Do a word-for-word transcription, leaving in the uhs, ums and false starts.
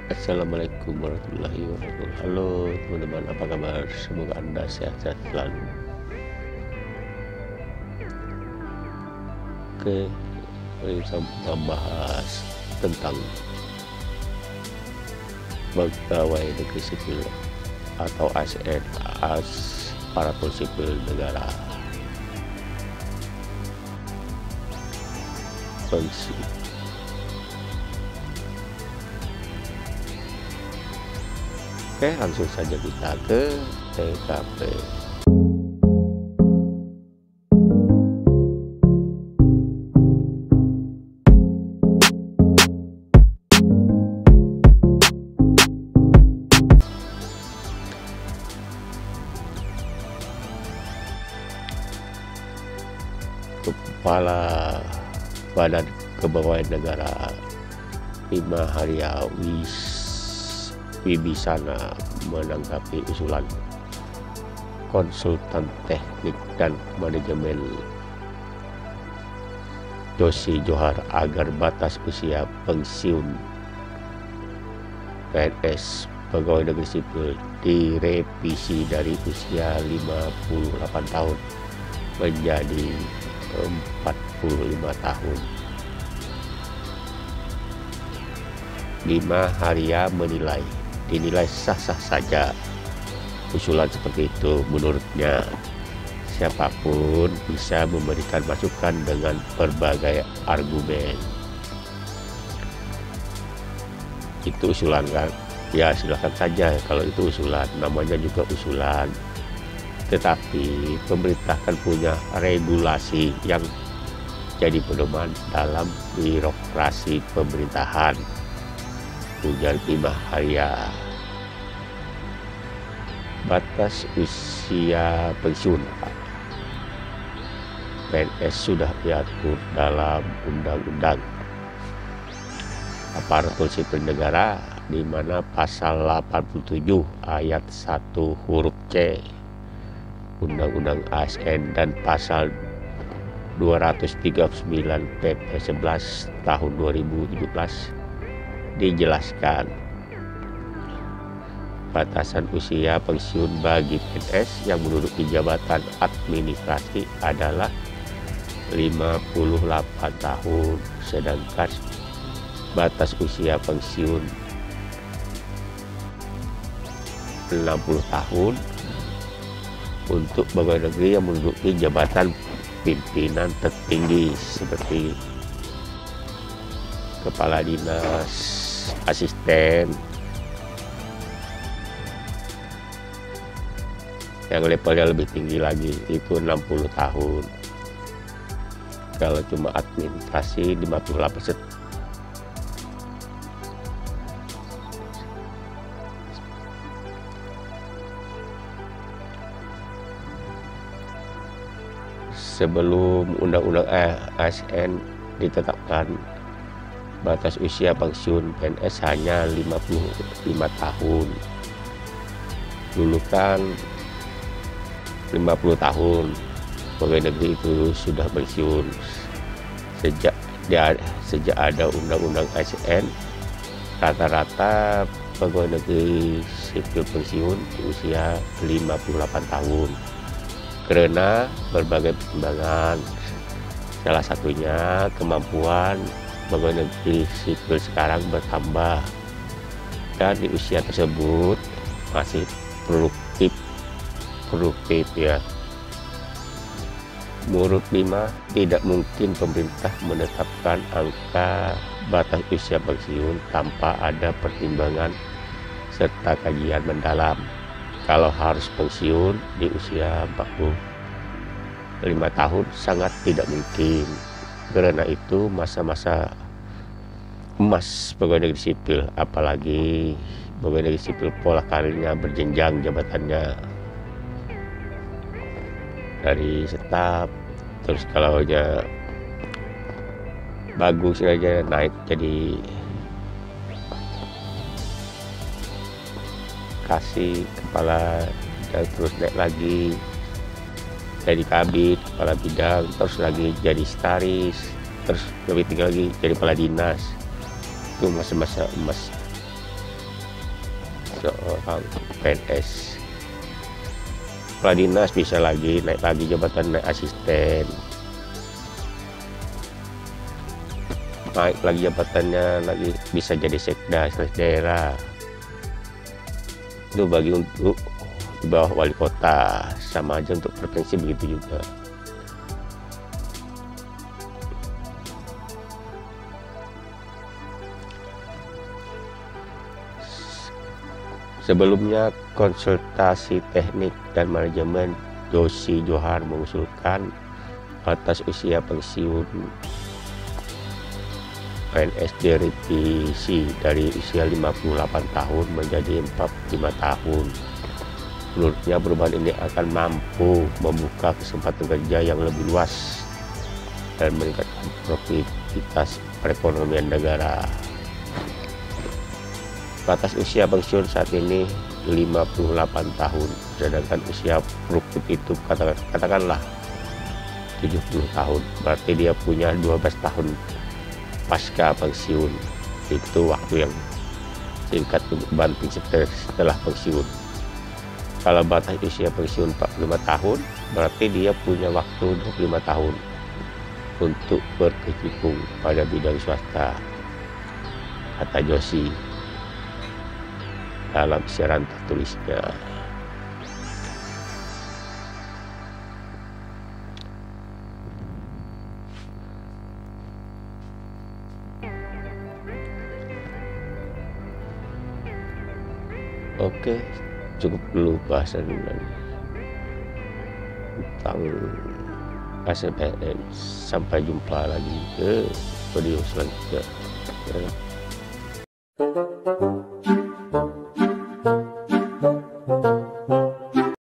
Assalamualaikum warahmatullahi wabarakatuh. Halo teman-teman, apa kabar? Semoga Anda sehat-sehat selalu. Oke, ini kita membahas tentang pegawai negeri sipil atau A S N, aparatur sipil negara. Pensi. Oke, langsung saja kita ke T K P. Kepala Badan Kepegawaian Negara Bima Arya Wibisana menanggapi usulan konsultan teknik dan manajemen Joshi Johar agar batas usia pensiun P N S pegawai negeri sipil direvisi dari usia lima puluh delapan tahun menjadi empat puluh lima tahun. Bima Arya menilai dinilai sah-sah saja usulan seperti itu. Menurutnya siapapun bisa memberikan masukan dengan berbagai argumen. Itu usulan kan? Ya silakan saja kalau itu usulan, namanya juga usulan. Tetapi pemerintah kan punya regulasi yang jadi pedoman dalam birokrasi pemerintahan. Ujar Bima Arya. Batas usia pensiun P N S sudah diatur dalam Undang-Undang Aparatur Sipil Negara, di mana pasal delapan puluh tujuh ayat satu huruf C Undang-Undang A S N dan pasal dua ratus tiga puluh sembilan P P sebelas tahun dua ribu tujuh belas dijelaskan batasan usia pensiun bagi P N S yang menduduki jabatan administrasi adalah lima puluh delapan tahun, sedangkan batas usia pensiun enam puluh tahun untuk pegawai negeri yang menduduki jabatan pimpinan tertinggi seperti kepala dinas, asisten, yang levelnya lebih tinggi lagi itu enam puluh tahun. Kalau cuma administrasi lima puluh delapan. Sebelum Undang-Undang A S N ditetapkan, batas usia pensiun P N S hanya lima puluh lima tahun. Dulu kan lima puluh tahun pegawai negeri itu sudah pensiun. Sejak dia, sejak ada Undang-Undang A S N, rata-rata pegawai negeri sipil pensiun di usia lima puluh delapan tahun. Karena berbagai pertimbangan, salah satunya kemampuan pegawai negeri sipil sekarang bertambah dan di usia tersebut masih produktif produktif ya. Menurut Bima, tidak mungkin pemerintah menetapkan angka batas usia pensiun tanpa ada pertimbangan serta kajian mendalam. Kalau harus pensiun di usia empat puluh lima tahun sangat tidak mungkin. Karena itu masa-masa emas pegawai negeri sipil, apalagi pegawai negeri sipil pola karirnya berjenjang jabatannya dari staf, terus kalau aja bagus aja naik jadi kasih kepala, dan terus naik lagi jadi kabit kepala bidang, terus lagi jadi staris, terus lebih tinggi lagi jadi kepala dinas. Itu masa-masa emas seorang P N S. Kepala dinas bisa lagi naik lagi jabatan, naik asisten, naik lagi jabatannya lagi, bisa jadi sekda sekretaris daerah. Itu bagi untuk di bawah wali kota, sama aja untuk provinsi begitu juga. Sebelumnya konsultasi teknik dan manajemen, Joshi Johar mengusulkan batas usia pensiun P N S direvisi dari usia lima puluh delapan tahun menjadi empat puluh lima tahun. Menurutnya perubahan ini akan mampu membuka kesempatan kerja yang lebih luas dan meningkatkan produktivitas perekonomian negara. Batas usia pensiun saat ini lima puluh delapan tahun, sedangkan usia produktif itu katakanlah tujuh puluh tahun, berarti dia punya dua belas tahun pasca pensiun. Itu waktu yang singkat untuk banting setelah pensiun. Kalau batas usia pensiun empat puluh lima tahun, berarti dia punya waktu dua puluh lima tahun untuk berkecimpung pada bidang swasta, kata Joshi dalam siaran tertulisnya. Oke, cukup dulu bahasan tentang A S N N. Sampai jumpa lagi ke video selanjutnya. Ya.